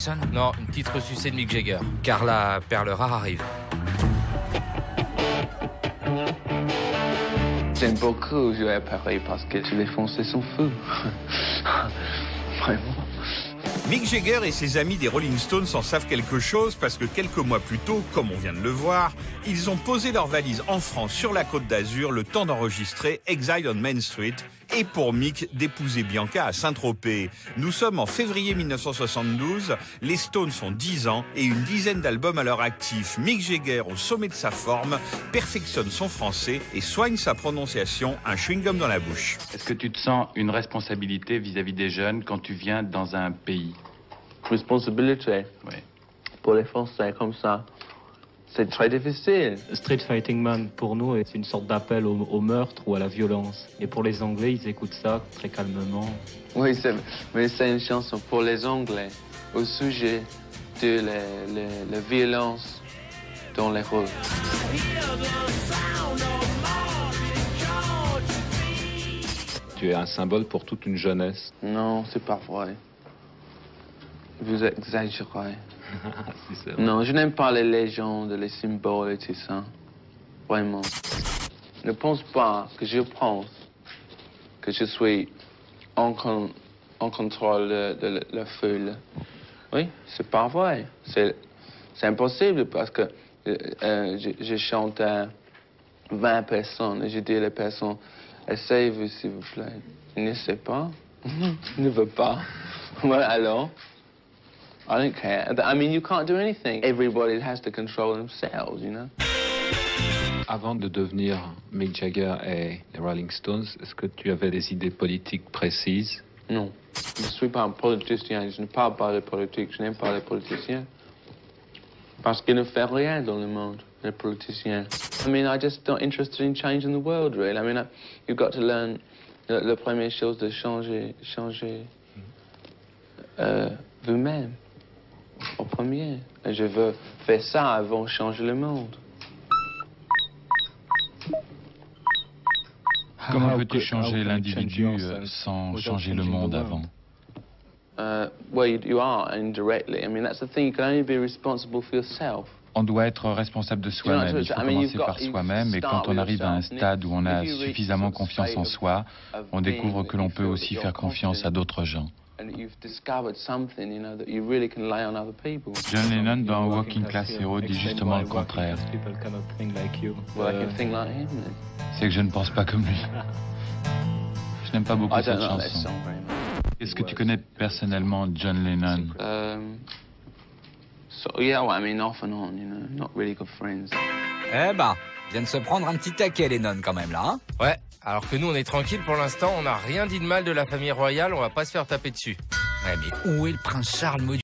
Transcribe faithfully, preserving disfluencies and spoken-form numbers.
Jackson? Non, une petite ressucée de Mick Jagger. Car la perle rare arrive. J'aime beaucoup jouer à Paris parce que tous les Français sont fous. Vraiment. Mick Jagger et ses amis des Rolling Stones en savent quelque chose parce que quelques mois plus tôt, comme on vient de le voir, ils ont posé leurs valises en France sur la Côte d'Azur le temps d'enregistrer Exile on Main Street et pour Mick d'épouser Bianca à Saint-Tropez. Nous sommes en février mille neuf cent soixante-douze, les Stones ont dix ans et une dizaine d'albums à leur actif. Mick Jagger, au sommet de sa forme, perfectionne son français et soigne sa prononciation, un chewing-gum dans la bouche. Est-ce que tu te sens une responsabilité vis-à-vis des jeunes quand tu viens dans un pays? Responsabilité. Oui. Pour les Français comme ça, c'est très difficile. Street Fighting Man, pour nous, est une sorte d'appel au, au meurtre ou à la violence. Et pour les Anglais, ils écoutent ça très calmement. Oui, c'est, mais c'est une chanson pour les Anglais au sujet de la, la, la violence dans les rues. Tu es un symbole pour toute une jeunesse. Non, c'est pas vrai. Vous exagérez. Si, c'est vrai. Non, je n'aime pas les légendes, les symboles et tout ça. Vraiment. Ne pense pas que je pense que je suis en, con en contrôle de, de, de la foule. Oui, c'est pas vrai. C'est impossible parce que euh, je, je chante à vingt personnes et je dis à les personnes, essayez-vous s'il vous plaît. Ils ne savent pas. Ils ne veulent pas. Voilà, alors. I don't care. I mean, you can't do anything. Everybody has to control themselves, you know. Avant de devenir Mick Jagger et les Rolling Stones, est-ce que tu avais des idées politiques précises? Non. Je ne suis pas un politicien. Je ne parle pas de politique. Je n'aime pas les politiciens. Parce qu'ils ne font rien dans le monde, les politiciens. I mean, I'm just not interested in changing the world, really. I mean, I, you've got to learn... La, la première chose de changer... Changer... Euh, vous-même. Au premier. Et je veux faire ça avant de changer le monde. Comment peux-tu changer l'individu sans changer le monde avant? Uh, well, you, you are indirectly. I mean, that's the thing. You can only be responsible for yourself. On doit être responsable de soi-même. Il faut commencer par soi-même et quand on arrive à un stade où on a suffisamment confiance en soi, on découvre que l'on peut aussi faire confiance à d'autres gens. John Lennon dans Working Class Hero dit justement le contraire. C'est que je ne pense pas comme lui. Je n'aime pas beaucoup cette chanson. Est-ce que tu connais personnellement John Lennon? Um, so, yeah, well, I mean, off and on, you know, not really good friends. Eh ben, vient de se prendre un petit taquet, Lennon, quand même, là, hein? Ouais, alors que nous, on est tranquille pour l'instant, on n'a rien dit de mal de la famille royale, on va pas se faire taper dessus. Ouais, mais où est le prince Charles,